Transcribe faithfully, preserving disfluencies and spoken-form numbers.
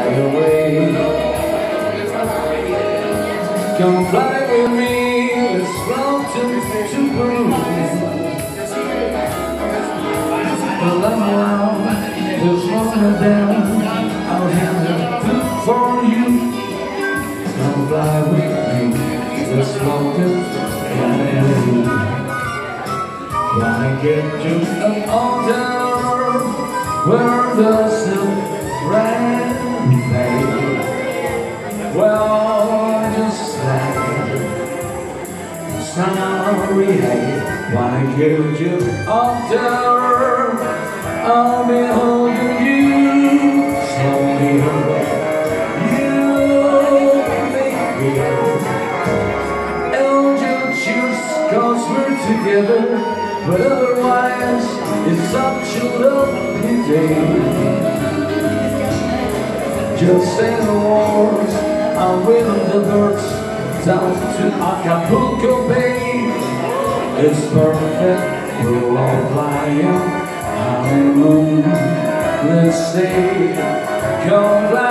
fly away. Come fly with me, let's float to, to Peru. Well, I'm around, there's one down, I'll have a food for you. Come fly with me, let's float to Peru. Wanna get to an altar where the silk rain fades. Well, just like sorry, hey, wanna get to an altar, I'll be holding you slowly. You make me angel cheers, 'cause we're together. But otherwise, it's such a lovely day. Just say the words, I'm with the birds down to Acapulco Bay. It's perfect, we're all flying honeymoon. Let's stay, come fly.